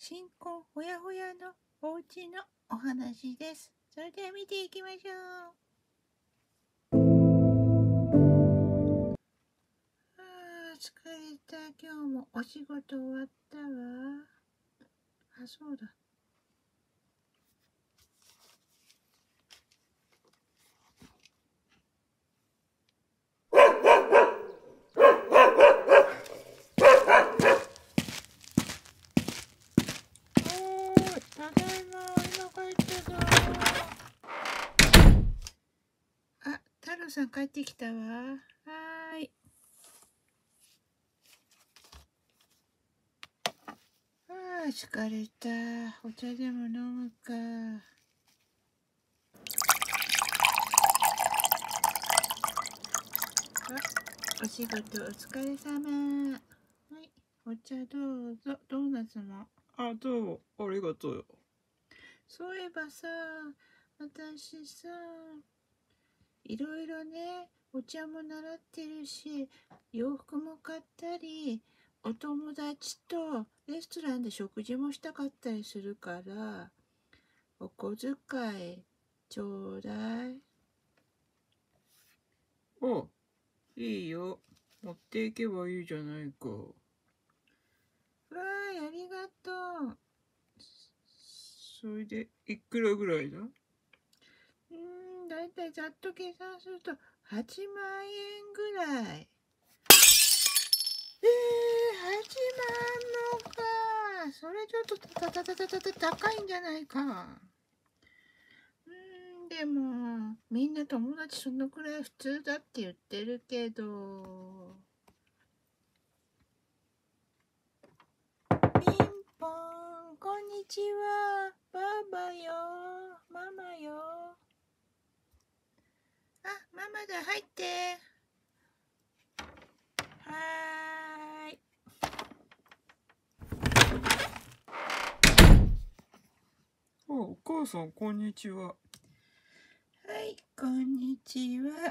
新婚ほやほやのお家のお話です。それでは見ていきましょう。疲れた。今日もお仕事終わったわ。そうだ。ただいま、今帰ってた。太郎さん帰ってきたわ。はい。疲れた。お茶でも飲むか。お仕事お疲れ様。はい、お茶どうぞ。ドーナツも。 どうも、ありがとうよ。 そういえばさ、私さ、いろいろね、お茶も習ってるし、洋服も買ったり、お友達とレストランで食事もしたかったりするから、お小遣いちょうだい。 いいよ。持っていけばいいじゃないか。 わーい、ありがとう。 それで、いくらぐらいだ？ だいたいざっと計算すると8万円ぐらい。8万もか。それちょっと高いんじゃないか。でも、みんな友達そのくらい普通だって言ってるけど。ピンポン、こんにちは。ばあばよ。ママよ。ママだ、入って。はーい。 お母さん、こんにちは。 はい、こんにちは。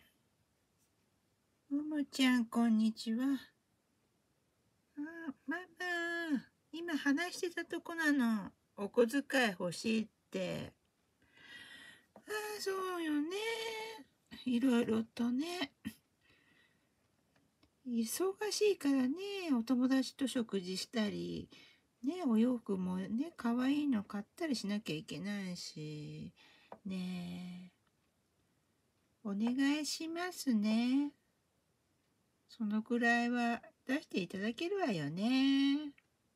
ももちゃん、こんにちは。ママ、今話してたとこなの。お小遣い欲しいって。そうよね。いろいろとね。忙しいからね、お友達と食事したり、ね、お洋服もね、可愛いの買ったりしなきゃいけないし、ねえ、お願いしますね。そのくらいは出していただけるわよね。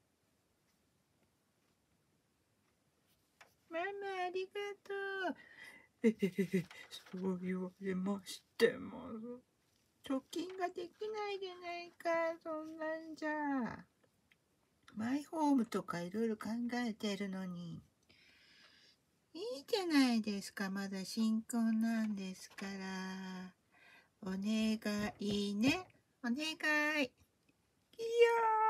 ママ、ありがとう。 そう言われましても。 貯金ができないじゃないか、そんなんじゃ。マイホームとかいろいろ考えてるのに。いいじゃないですか、まだ新婚なんですから。お願いね。お願い。いや